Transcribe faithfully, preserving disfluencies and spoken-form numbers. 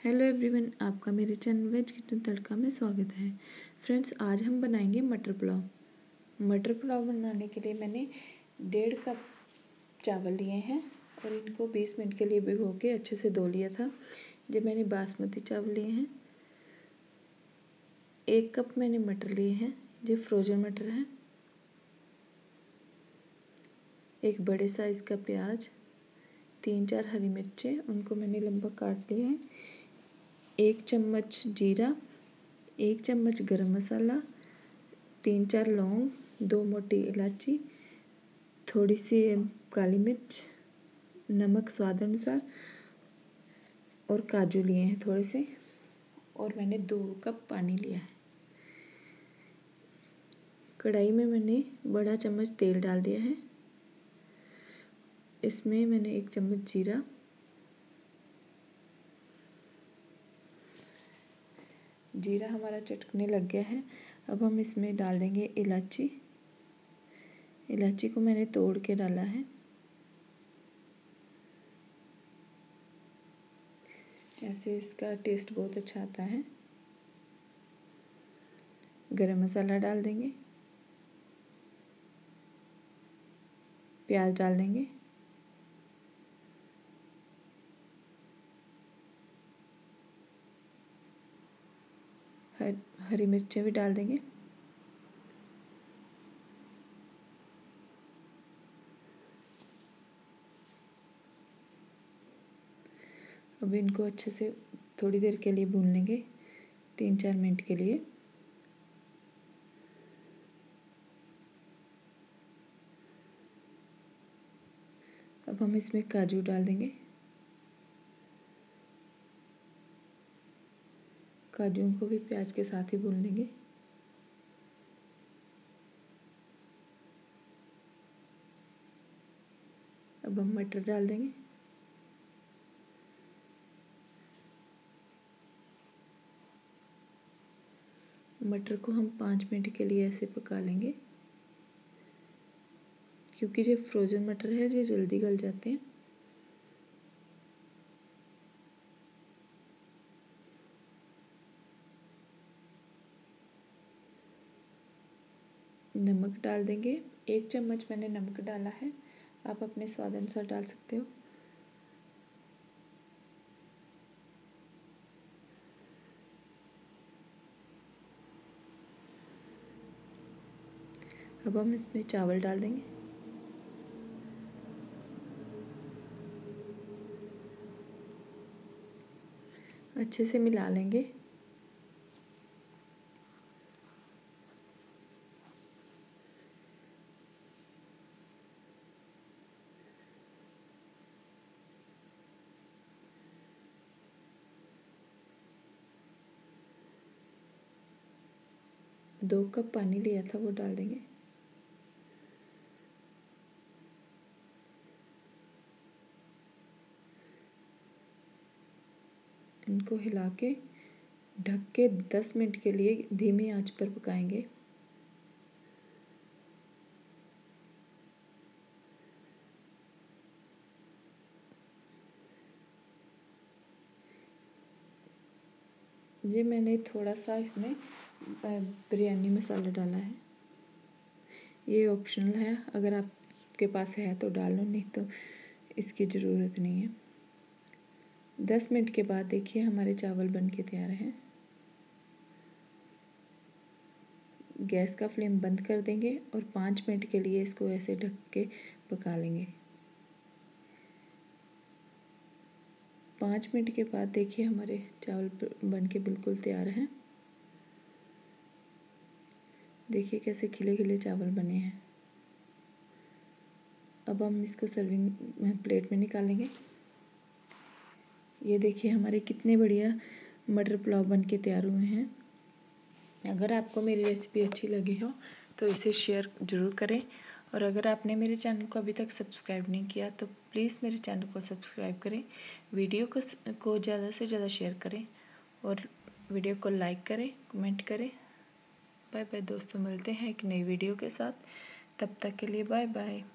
Hello everyone, आपका मेरे channel veg kitchen तड़का में स्वागत है। फ्रेंड्स, आज हम बनाएंगे मटर पुलाव। मटर पुलाव बनाने के लिए मैंने डेढ़ कप चावल लिए हैं और इनको बीस मिनट के लिए भिगो के अच्छे से धो लिया था। ये मैंने बासमती चावल लिए हैं। एक कप मैंने मटर लिए हैं, ये फ्रोजन मटर हैं। एक बड़े साइज़ का प्याज, तीन चार हरी मिर्चें, उनको मैंने लंबा काट लिया है। एक चम्मच जीरा, एक चम्मच गरम मसाला, तीन चार लौंग, दो मोटी इलायची, थोड़ी सी काली मिर्च, नमक स्वाद अनुसार और काजू लिए हैं थोड़े से, और मैंने दो कप पानी लिया है। कढ़ाई में मैंने बड़ा चम्मच तेल डाल दिया है। इसमें मैंने एक चम्मच जीरा, जीरा हमारा चटकने लग गया है। अब हम इसमें डाल देंगे इलायची। इलायची को मैंने तोड़ के डाला है। ऐसे इसका टेस्ट बहुत अच्छा आता है। गरम मसाला डाल देंगे, प्याज डाल देंगे, हर हरी मिर्चें भी डाल देंगे। अब इनको अच्छे से थोड़ी देर के लिए भून लेंगे, तीन चार मिनट के लिए। अब हम इसमें काजू डाल देंगे। काजू को भी प्याज के साथ ही भून लेंगे। अब हम मटर डाल देंगे। मटर को हम पाँच मिनट के लिए ऐसे पका लेंगे, क्योंकि ये फ्रोज़न मटर है, ये जल्दी गल जाते हैं। नमक डाल देंगे। एक चम्मच मैंने नमक डाला है, आप अपने स्वाद अनुसार डाल सकते हो। अब हम इसमें चावल डाल देंगे। अच्छे से मिला लेंगे। दो कप पानी लिया था, वो डाल देंगे। इनको हिला के ढक के दस मिनट के लिए धीमी आंच पर पकाएंगे। ये मैंने थोड़ा सा इसमें बिरयानी मसाला डाला है। ये ऑप्शनल है, अगर आपके पास है तो डाल लो, नहीं तो इसकी ज़रूरत नहीं है। दस मिनट के बाद देखिए हमारे चावल बन के तैयार हैं। गैस का फ्लेम बंद कर देंगे और पाँच मिनट के लिए इसको ऐसे ढक के पका लेंगे। पाँच मिनट के बाद देखिए हमारे चावल बन के बिल्कुल तैयार हैं। देखिए कैसे खिले खिले चावल बने हैं। अब हम इसको सर्विंग प्लेट में निकालेंगे। ये देखिए हमारे कितने बढ़िया मटर पुलाव बन के तैयार हुए हैं। अगर आपको मेरी रेसिपी अच्छी लगी हो तो इसे शेयर ज़रूर करें, और अगर आपने मेरे चैनल को अभी तक सब्सक्राइब नहीं किया तो प्लीज़ मेरे चैनल को सब्सक्राइब करें, वीडियो को को ज़्यादा से ज़्यादा शेयर करें और वीडियो को लाइक करें, कमेंट करें। बाय बाय दोस्तों, मिलते हैं एक नई वीडियो के साथ। तब तक के लिए बाय बाय।